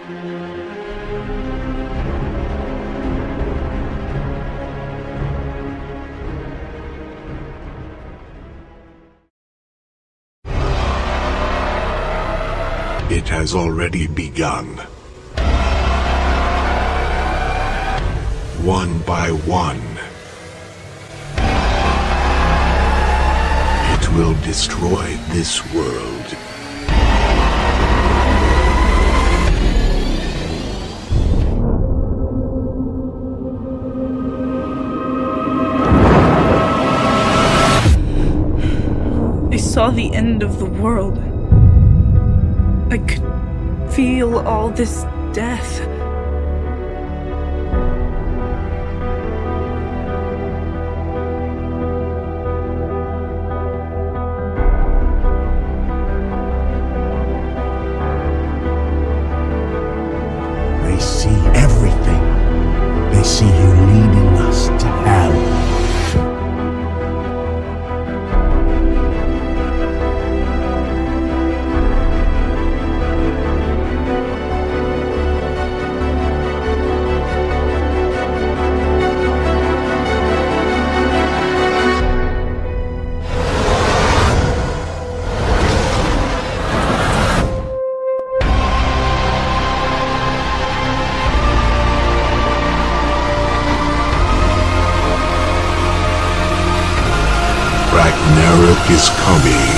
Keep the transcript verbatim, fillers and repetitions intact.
It has already begun. One by one, it will destroy this world. I saw the end of the world. I could feel all this death. They see everything. They see you leading us to hell. Ragnarok is coming.